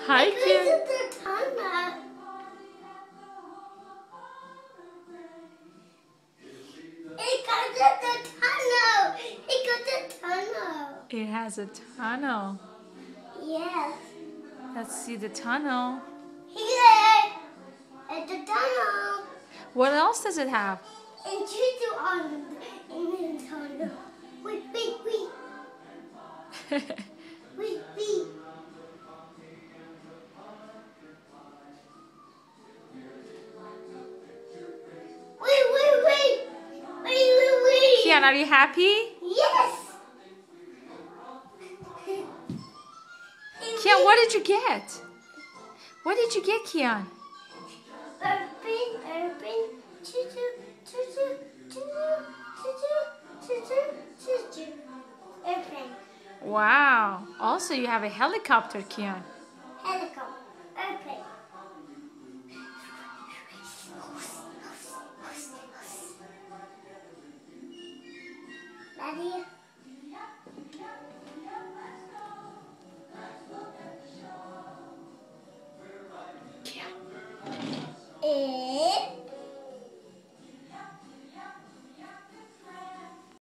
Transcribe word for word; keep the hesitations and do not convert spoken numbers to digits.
Hi, It Kian. goes to the tunnel. It goes to the tunnel. It goes to the tunnel. It has a tunnel. Yes. Let's see the tunnel. Here. It's the tunnel. What else does it have? And choo-choo on in the tunnel. Wait, wait, wait. Wait, wait. Wait, wait, wait. Wait, wait, wait. Kian, are you happy? Yes. Kian, what did you get? What did you get, Kian? Urban, urban, choo-choo, choo-choo, choo-choo, choo-choo, choo-choo, choo-choo. Airplane, Wow. Also, you have a helicopter, Kian. helicopter, airplane. Daddy.